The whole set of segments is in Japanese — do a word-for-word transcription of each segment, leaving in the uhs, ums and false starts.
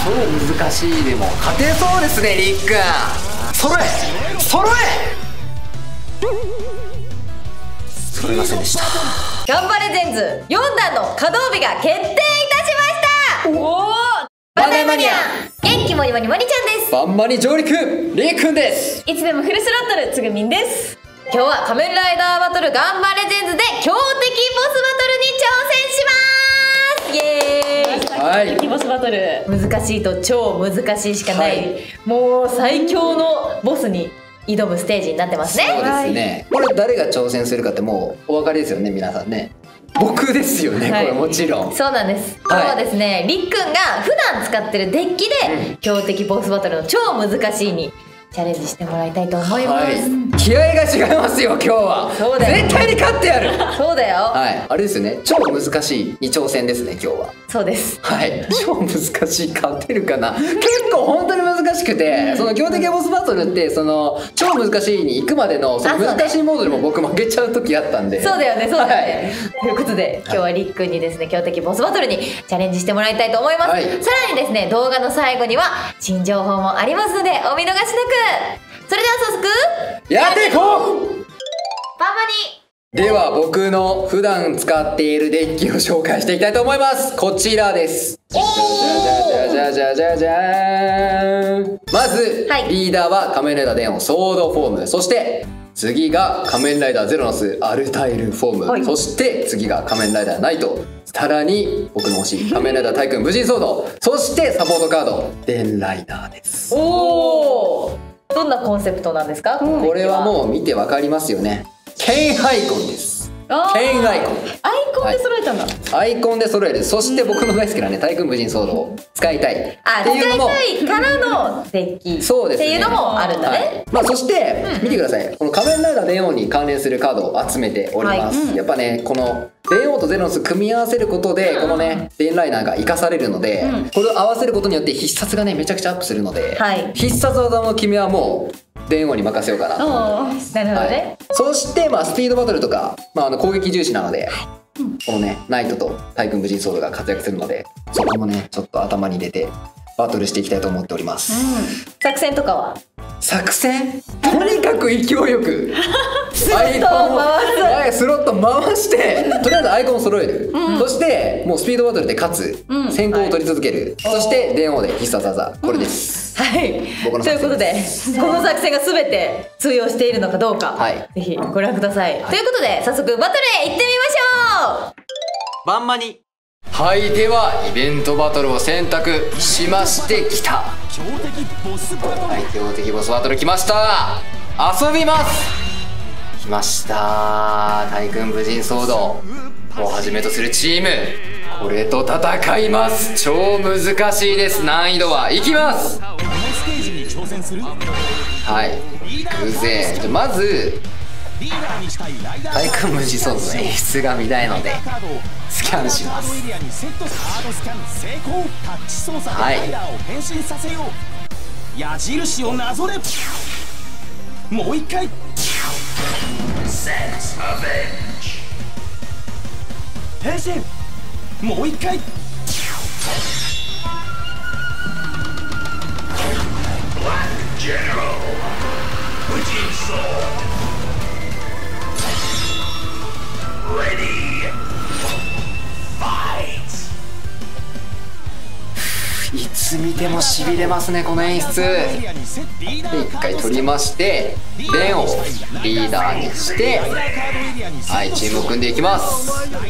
超難しいでも勝てそうですね、りっくん。揃え揃え揃いませんでした。 ガンバレジェンズよんだんの稼働日が決定いたしました。おお、バナナマニア元気もりもりもりちゃんです。 バンバに上陸りっくんです。 いつでもフルスロットルつぐみんです。今日は仮面ライダーバトルガンバレジェンズで強敵ボスバトルに挑戦します。イエーイ。 はい、 強敵ボスバトル、難しいと超難しいしかない、はい、もう最強のボスに挑むステージになってますね。 そうですね、はい、これ誰が挑戦するかってもうお分かりですよね、皆さんね。僕ですよね、はい、これもちろん。 そうなんです。今日はですね、りっくんが普段使ってるデッキで、うん、強敵ボスバトルの超難しいにチャレンジしてもらいたいと思います。はい、 気合が違いますよ今日は。 そうだよ、 絶対に勝ってやる。 そうだよ。 はい、あれですよね、超難しいに挑戦ですね今日は。 そうです。 はい、超難しい、勝てるかな。結構本当に難しくて、その強敵ボスバトルってその超難しいに行くまでのその難しいモードでも僕負けちゃう時あったんで。 そうだよね、そうだよね。はい、ということで今日はりっくんにですね、強敵ボスバトルにチャレンジしてもらいたいと思います。はい、さらにですね、動画の最後には新情報もありますのでお見逃しなく。それでは早速やっていこう。 バンバにでは僕の普段使っているデッキを紹介していきたいと思います。こちらです。じゃじゃじゃじゃじゃじゃーん。まず、はい、リーダーは仮面ライダー電王ソードフォーム、そして次が仮面ライダーゼロノスアルタイルフォーム、はい、そして次が仮面ライダーナイト、さらに僕の推し仮面ライダータイ君無人ソード、そしてサポートカード電ライダーです。 おお、どんなコンセプトなんですか？ これはもう見てわかりますよね。ケンアイコンです。ケンアイコン。 アイコンで揃えたんだ。 はい、アイコンで揃える。そして僕の大好きなね、対空無人ソードを使いたい。 あ、使いたいからのデッキ。そうですね。っていうのもあるんだね。はい、まあそして、うん、見てください。この仮面ライダー電王に関連するカードを集めております。はい、うん、やっぱね、この電王とゼロノス組み合わせることで、このね、電ライナーが活かされるので、うん、これを合わせることによって必殺がね、めちゃくちゃアップするので、はい、必殺技の君はもう電王に任せようかなと思ってます。 なるほどね。はい、 そしてまあスピードバトルとか、まあ、あの攻撃重視なので、うん、このねナイトと対空無人ソードが活躍するので、そこもねちょっと頭に入れてバトルしていきたいと思っております。うん、 作戦とかは？ 作戦？とにかく勢いよくアイコンを回す、スロット回してとりあえずアイコンを揃える、うん、そしてもうスピードバトルで勝つ、うん、先行を取り続ける、はい、そして電王で必殺技、これです。 はい、僕のということでこの作戦が全て通用しているのかどうか、はい、ぜひご覧ください。はい、ということで早速バトルへ行ってみましょう。 バンマニ。はい、ではイベントバトルを選択しましてきた。強敵ボスバトル。はい、強敵ボスバトル来ました。遊びます。来ました。対空無人ソードをはじめとするチーム、これと戦います。超難しいです。難易度はいきます。はい、行くぜ。じゃまず対空無人ソードの演出が見たいのでスキャンします。はい、矢印をなぞれ。もう一回。変身。もう一回。いつ見てもしびれますね、この演出。で一回取りまして電をリーダーにして、はい、チームを組んでいきます。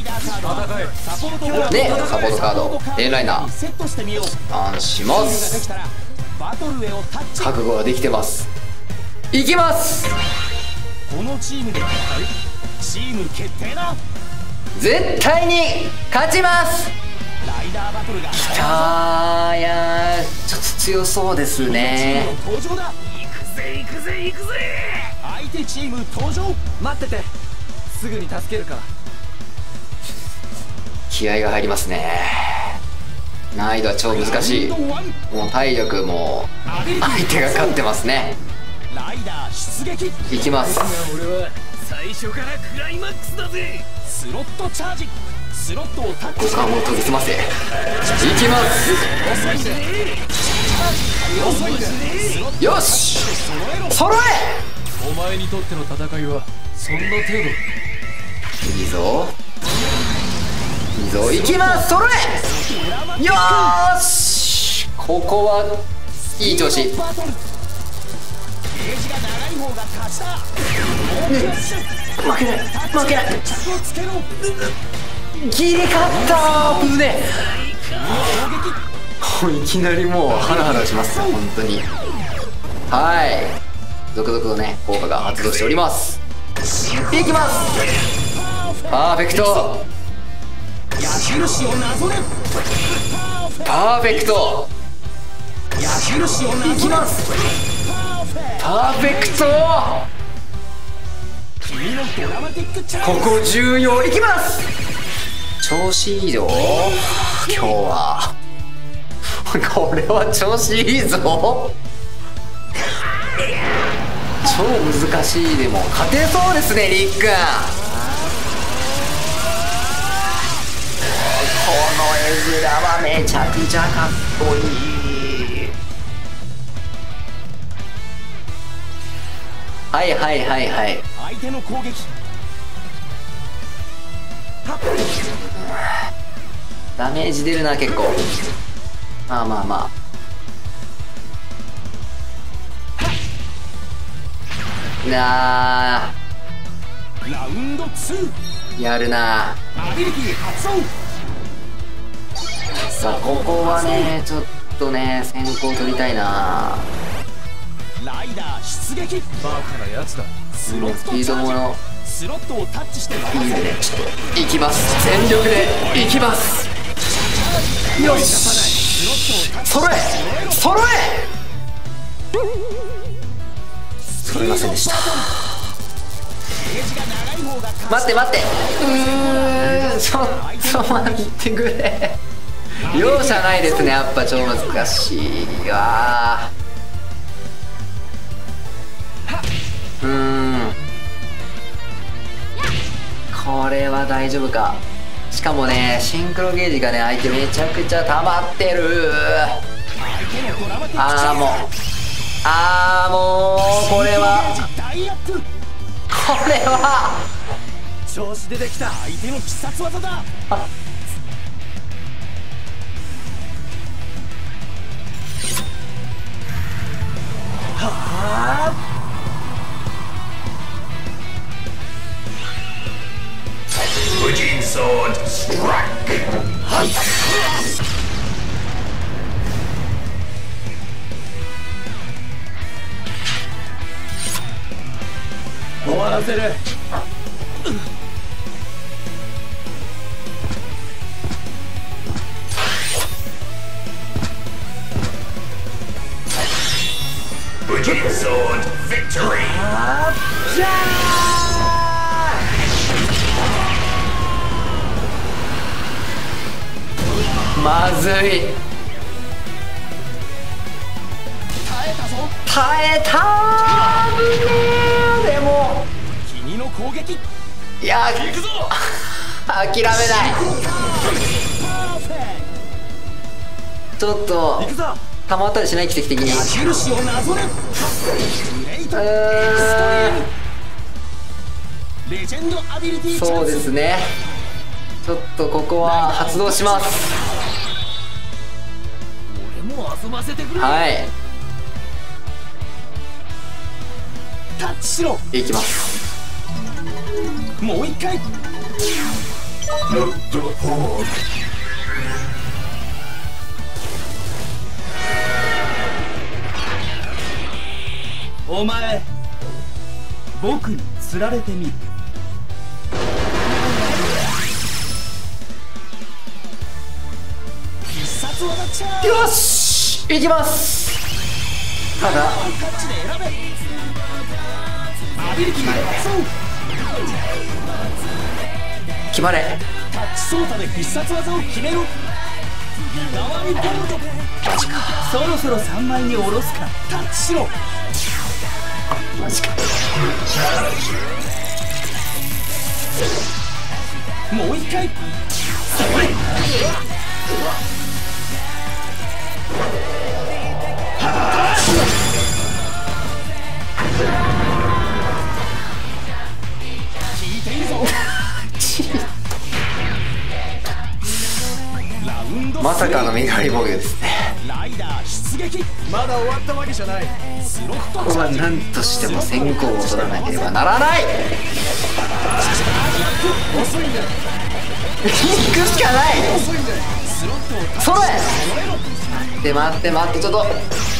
でサポートカード電ライナーターンします。覚悟はできてます。いきます。このチームでチーム決定だ。絶対に勝ちます。きたー。いやーちょっと強そうですね。行くぜ行くぜ行くぜ。相手チーム登場。待ってて、すぐに助けるから。気合が入りますね。難易度は超難しい。もう体力も相手が勝ってますね。いきます。俺は最初からクライマックスだぜ。スロットチャージ。 五感を研ぎ澄ませいきます。よし揃え。 お前にとっての戦いはそんな程度。 いいぞいいぞ、いきます。揃え。よーし、ここはいい調子。ね、負けない負けない。ギリ勝ったー。危ねえ。いきなりもうハラハラしますよ本当に。はい、続々とね効果が発動しております。いきます。パーフェクトパーフェクトいきます。パーフェクト。ここ重要。いきます。調子いいぞ今日は。これは調子いいぞ。超難しい。でも勝てそうですねりっくん。この絵面はめちゃくちゃかっこいい。はいはいはいはい。 相手の攻撃。 ダメージ出るな結構。まあまあまあなあラウンドツーやるな。 アビリティ発動。 さあここはねちょっとね先行取りたいな。 ライダー出撃。バカなやつだ。 スロットピードものスロットをタッチしていいね。ちょっといきます。全力でいきます。よし揃え揃え。揃いませんでした。待って待って、うーんちょっと待ってくれ。容赦ないですねやっぱ。超難しいわ。うーんこれは大丈夫か。しかもねシンクロゲージがね相手めちゃくちゃ溜まってる。ああもうああもうこれはこれは調子出てきた。相手の必殺技だ。はあ無人ソードストライク。終わらせる。無人ソードビクトリー。じゃまずい。耐えたぞ。 耐えたー。危ねー。でも君の攻撃。 いや行くぞ。諦めない。ちょっと行くぞ。 たまったりしない奇跡的に。 印をなぞれ。レジェンドアビリティ。 そうですね。ちょっとここは発動します。 俺も遊ばせてくれ。 はい。 タッチしろ。 いきます。 もう一回。お前僕に釣られてみる。必殺技チャージ。 よしいきます。ただタッチで選べ。アビリティ発動。 決まれ。 タッチ操作で必殺技を決めろ。日替わりボード。 マジか。 そろそろさんまいに下ろすか。タッチしろ。 マジか。 もう一回。 まさかの身代わり防御ですね。 まだ終わったわけじゃない。 ここは何としても先行を取らなければならない。行くしかない。それ待って待って待って、ちょっと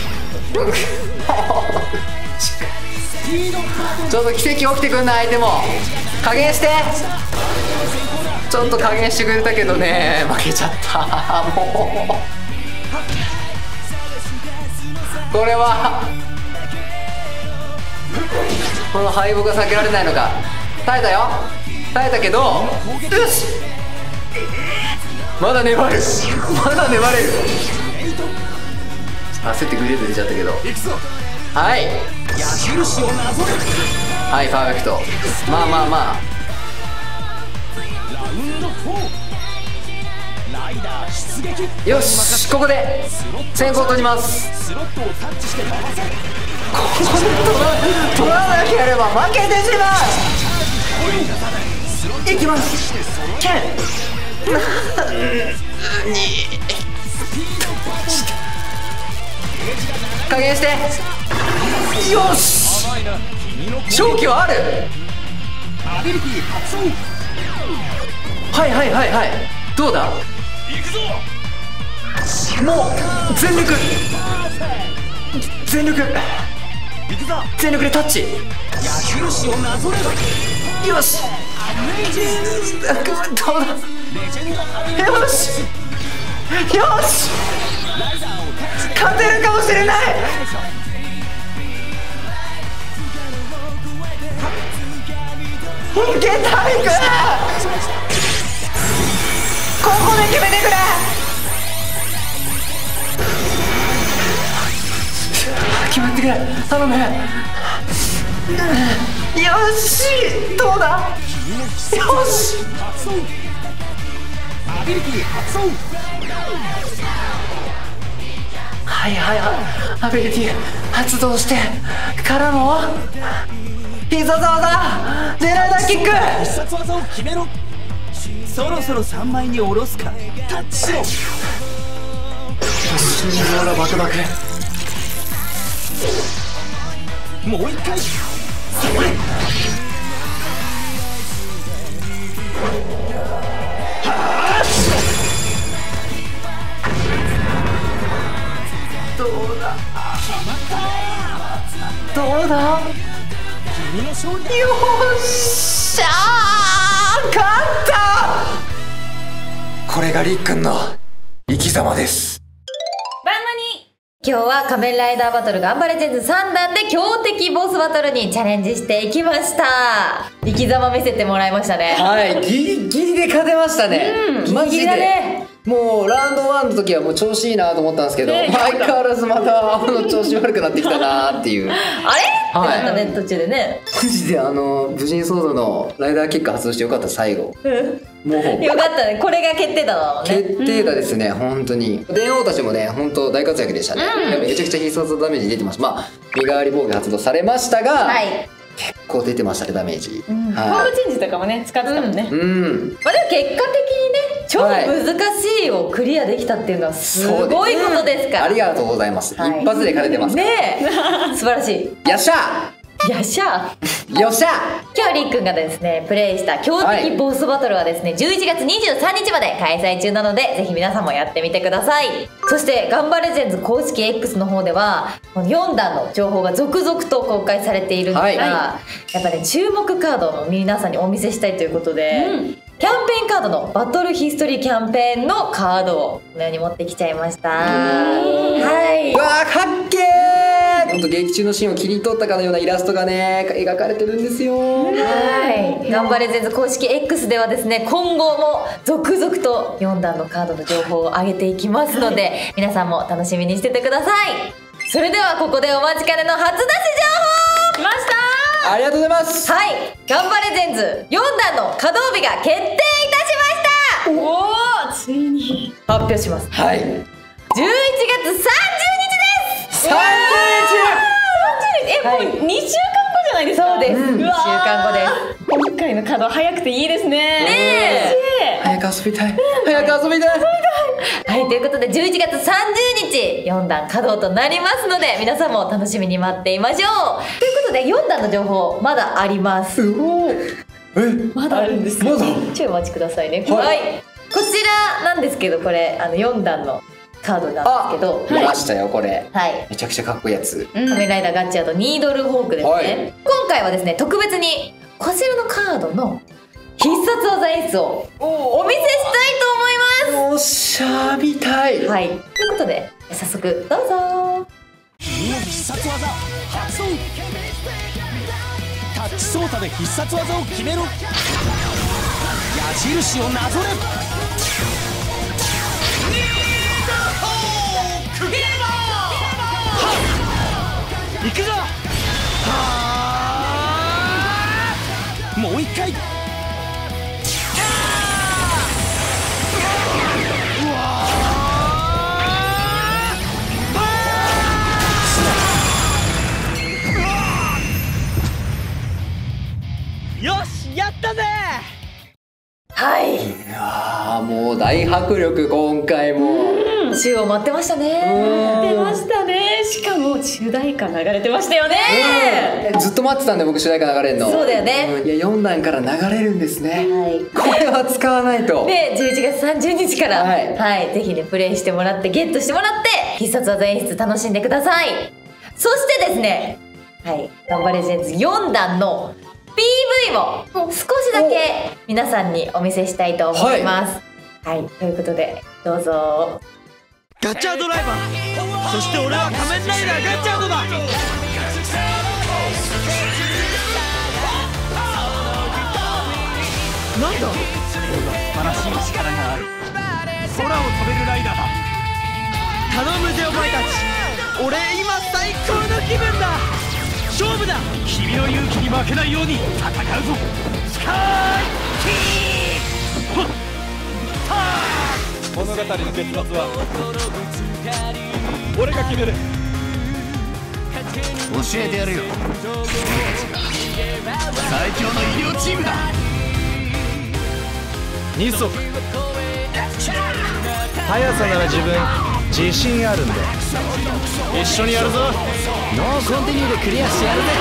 ちょっと奇跡起きてくんない。相手も加減して、ちょっと加減してくれたけどね、負けちゃったもう。これはこの敗北が避けられないのか。耐えたよ、耐えたけど、よし、まだ粘る、まだ粘れる。焦ってグレード出ちゃったけど、はいはい、パーフェクト。まあまあまあ、よし、ここで先行取ります。ここで取らなければ負けてしまう。いきます。ケン加減して、よし、勝機はある。はいはいはいはい、どうだ、もう全力全力全力でタッチ。よし、どうだ、よしよし、勝てるかもしれない。いけ、タイク、ここで決めてくれ。決まってくれ、頼む。よし、どうだ、よし、はいはいはい、アビリティ発動してからの必殺技、狙いだキック。 必殺技を決めろ。そろそろさんまいに下ろすか。タッチしろ。 心臓がバクバク。 もう一回。 どうだどうだ、 君の勝利。 よっしゃー、勝った。これがりっくんの生き様です。 バンマニ今日は仮面ライダーバトルガンバレジェンズさんだんで強敵ボスバトルにチャレンジしていきました。生き様見せてもらいましたね。 はい、ギリギリで勝てましたね。 うん、 マジでギリギリだね。 もうラウンドワンの時はもう調子いいなと思ったんですけど、 ね、 相変わらずまたあの調子悪くなってきたなっていう。 あれ、 はい、 ってなったね、途中でね。 マジであの無人ソードのライダーキック発動してよかった。最後もうよかったね、これが決定打だもんね。 決定打ですね、うん、本当に電王たちもね本当大活躍でしたね、うん、めちゃくちゃ必殺ダメージ出てます。まあ身代わり防御発動されましたが、はい、結構出てましたね、ダメージ。 うん、はい、フォームチェンジとかもね使ってたもんね。うん、 うん、 まあ、でも結果的にね超難しいをクリアできたっていうのはすごいことですから、 ありがとうございます、はい、一発で勝ててますねえ素晴らしい。 よっしゃよっしゃよっしゃ。 今日りっくんがですねプレイした強敵ボスバトルはですね、はい、じゅういちがつにじゅうさんにちまで開催中なのでぜひ皆さんもやってみてください。そしてガンバレジェンズ公式 X の方ではよんだんの情報が続々と公開されているんですが、はい、やっぱね注目カードを皆さんにお見せしたいということで、うん、キャンペーンカードのバトルヒストリーキャンペーンのカードをこのように持ってきちゃいました。はい、 うわーかっけー。ほんと劇中のシーンを切り取ったかのようなイラストがね描かれてるんですよ。 はい、ガンバレジェンズ公式 X ではですね今後も続々とよんだんのカードの情報を上げていきますので皆さんも楽しみにしててください。それではここでお待ちかねの初出し情報来ました。 ありがとうございます。 はい、ガンバレジェンズよんだんの稼働日が決定いたしました。おーついに発表します。 はい。 じゅういちがつさんじゅうにちです。 さんえ、もうにしゅうかんごじゃないですか。 そうです。 うわーにしゅうかんごです。 今回のカード早くていいですね。 ねえ。 早く遊びたい。早く遊びたい。 はい、ということでじゅういちがつさんじゅうにちよんだん稼働となりますので、皆さんも楽しみに待っていましょう。ということでよんだんの情報まだあります。 おお。え、 まだあるんです。 まだ。 ちょいお待ちくださいね。 はいはい、こちらなんですけど、これあのよんだんのカードなんですけど、 見ましたよこれ。 はい、 めちゃくちゃかっこいいやつ。 仮面ライダーガッチャードニードルホークですね、 はい今回はですね特別にこちらのカードの必殺技演出をお見せしたいと思いまおっしゃみたい。 す。はい、ということで早速どうぞ。 君の必殺技発動。タッチ操作で必殺技を決めろ。矢印をなぞれ。行くぞ。もう一回。よし、やったぜ。 はい、 ああ、もう大迫力今回も。 週を待ってましたね。 出ましたね。しかも主題歌流れてましたよね。 うんずっと待ってたんで僕主題歌流れるの。 そうだよねうんいやよんだんから流れるんですね。 はいこれは使わないと。 でじゅういちがつさんじゅうにちから、 ははいいぜひねプレイしてもらってゲットしてもらって必殺技演出楽しんでください。そしてですね、はいガンバレジェンズよんだんの ピーブイ も少しだけ皆さんにお見せしたいと思います。はい、はい、ということでどうぞ。 ガッチャードライバー。そして俺は仮面ライダーガッチャードだ。なんだ。俺は素晴らしい力がある。空を飛べるライダーだ。頼むぜお前たち。俺今最高の気分だ。勝負だ。君の勇気に負けないように戦うぞ。スカイキーッ。物語の結末は俺が決める。教えてやるよ。最強の医療チームだ。二足。速さなら自分自信あるんで一緒にやるぞ。ノーコンティニューでクリアしてやるぜ。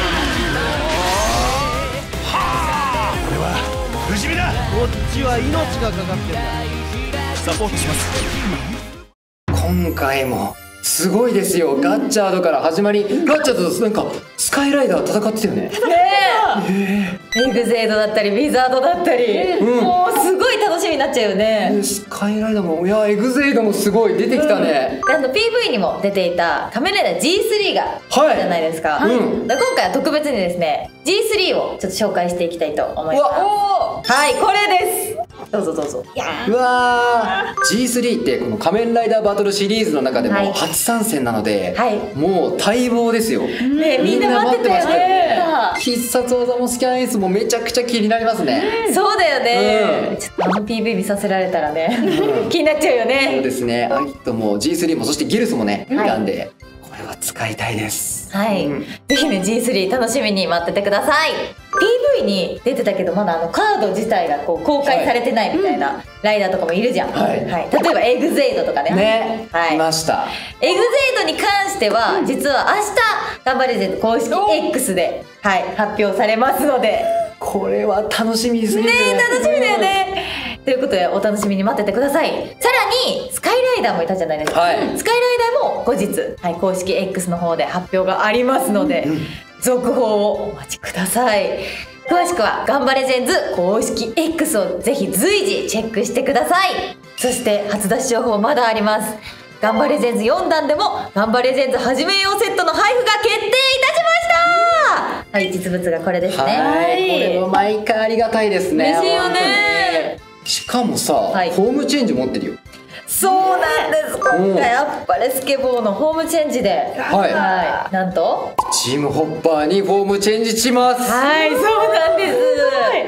はあ、俺は不死身だ。こっちは命がかかってんだ。サポートします。 今回もすごいですよ。ガッチャードから始まり、ガッチャードとなんかスカイライダー戦ってたよね。 ねえ、エグゼイドだったりウィザードだったり、 うんもうすごい楽しみになっちゃうよね。 でスカイライダーもいやエグゼイドもすごい出てきたね。 であの ピーブイ にも出ていた仮面ライダー ジースリー がはいじゃないですか、 はいうんで今回は特別にですね ジースリー をちょっと紹介していきたいと思います。 おー。 はい、これです。どうぞどうぞ。いやうわー ジースリー ってこの仮面ライダーバトルシリーズの中ではいも初参戦なので、 はいもう待望ですよ。 ねみんな待ってたよね。 必殺技もスキャンエースもめちゃくちゃ気になりますね。 そうだよね、 うんちょっとあの ピーブイ 見させられたらね、 うん気になっちゃうよそうね。 ですね。アギトも ジースリー もそしてギルスもね、 はいいたんで、これは使いたいです。 はい、 うんぜひね ジースリー 楽しみに待っててください。 ピーブイ に出てたけどまだあのカード自体がこう公開されてないみたいなライダーとかもいるじゃん、 はい例えばエグゼイドとかねね、 はいいました。 エグゼイドに関しては、実は明日ガンバレジェンド公式 X で、はい、発表されますのでこれは楽しみですね。 ねえ楽しみだよね、ということでお楽しみに待っててください。さらにスカイライダーもいたじゃないですか、 はいスカイライダーも後日、はい、公式 X の方で発表がありますので、続報をお待ちください。詳しくはガンバレジェンズ公式 X をぜひ随時チェックしてください。そして初出し情報まだあります。ガンバレジェンズよんだんでもガンバレジェンズはじめ用セットの配布が決定いたしました。はい、実物がこれですね。 はい、これは毎回ありがたいですね。 嬉しいよね。 しかもさ、 はいホームチェンジ持ってるよ。 そうなんです。今回アッパレスケボーのホームチェンジで、 はいはい、なんと、 チームホッパーにフォームチェンジします。 はい、そうなんです。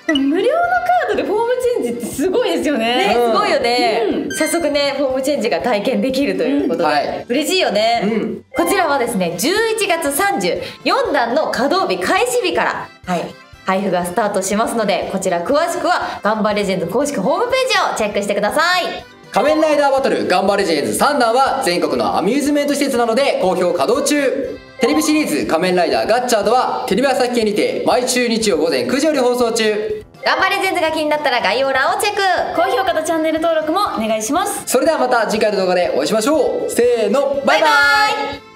無料のカードでフォームチェンジってすごいですよね。 ね、すごいよね、 うん早速ねフォームチェンジが体験できるということで、 うんはい、 嬉しいよね、 うん、 こちらはですねじゅういちがつさんじゅうよんだんの稼働日開始日からはい配布がスタートしますので、こちら詳しくはガンバレジェンズ公式ホームページをチェックしてください。 仮面ライダーバトルガンバレジェンズさんだんは全国のアミューズメント施設なので好評稼働中。テレビシリーズ仮面ライダーガッチャードはテレビ朝日系にて毎週日曜午前くじより放送中。 ガンバレジェンズが気になったら概要欄をチェック。 高評価とチャンネル登録もお願いします。 それではまた次回の動画でお会いしましょう。せーの、バイバイ。